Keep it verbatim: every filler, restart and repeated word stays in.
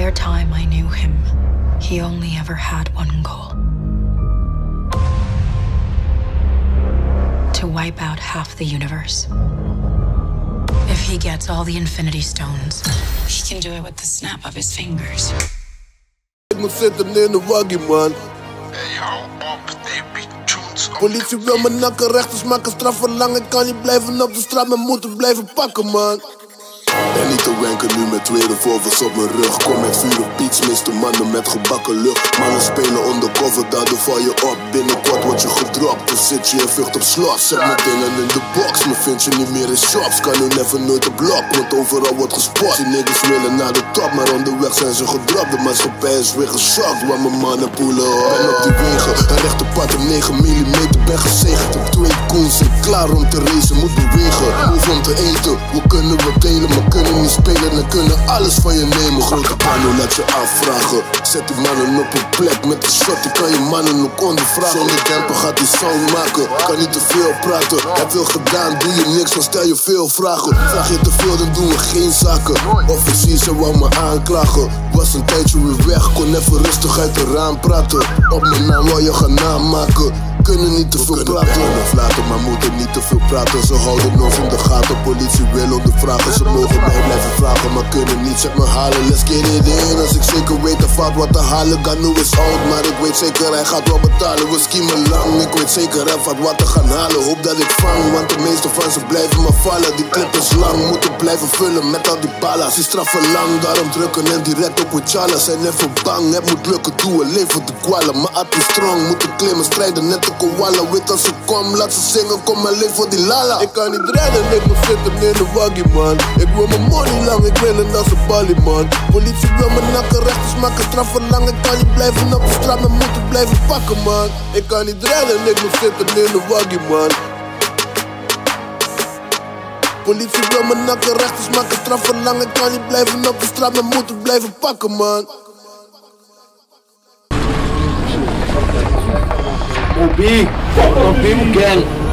entire time I knew him, he only ever had one goal. To wipe out half the universe. If he gets all the Infinity Stones, he can do it with the snap of his fingers. Ik moet zitten in de waggie, man. Hey, hou op, baby tunes. Politie wil me nakken, rechters maken straffen lang. Ik kan niet blijven op de straat, maar moeten blijven pakken, man. En niet te wenken nu met twee revolvers op mijn rug. Kom met vuur op beats, meeste mannen met gebakken lucht. Mannen spelen undercover, daardoor val je op. Binnenkort word je gedropt, of zit je in vucht op slot. Zet mijn dingen in de box, me vind je niet meer in shops. Kan nu never nooit op blok, want overal wordt gespot. Die niggas willen naar de top, maar onderweg zijn ze gedropt. De maatschappij is weer geschokt, waar mijn mannen poelen op. Ben op die wegen, een rechte pad op negen millimeter. Ben gezegend op twee koens en klaar om te racen. Moet bewegen, hoef om te eten. We kunnen wat delen, maar kunnen niet spelen en kunnen alles van je nemen. Grote pano, laat je afvragen. Zet die mannen op een plek met een shot, die kan je mannen ook ondervragen. Zonder demper gaat die sound maken, kan niet te veel praten. Heb veel gedaan, doe je niks, dan stel je veel vragen. Vraag je te veel, dan doen we geen zaken. Officier, ze wou me aanklagen. Was een tijdje weer weg, kon even rustig uit de raam praten. Op mijn naam wou je gaan namaken. Kunnen niet te veel praten of laten, maar moeten niet te veel praten. Ze houden ons in de gaten, politie wil ondervragen. Ze mogen mij blijven vragen, maar kunnen niet. Zeg me halen, let's get it in. Als ik zeker weet de fout wat te halen. Ganu is oud, maar ik weet zeker hij gaat wel betalen. We schiemen lang, ik weet zeker hij gaat wat te gaan halen. Hoop dat ik vang, want de meeste van ze blijven me vallen. Die clip is lang, moeten blijven vullen met al die ballas. Die straffen lang, daarom drukken en direct op with challas. Zijn even bang, het moet lukken, doe het leven te kwallen. Maar at is strong, moeten klimmen, strijden net de koala. Weet als ze kom, laat ze zingen, kom maar leef voor die lala. Ik kan niet redden, ik moet zitten in de waggie, man. Ik wil mijn money lang, ik wil een als een balie, man. Politie wil me nakken, rechters maken straffen lang. Ik kan niet blijven op de straat, maar moeten blijven pakken, man. Ik kan niet redden, ik moet zitten in de waggie, man. Politie wil me nakken, rechters maken straffen lang. Ik kan niet blijven op de straat, maar moeten blijven pakken, man. Obi, Obi, gang.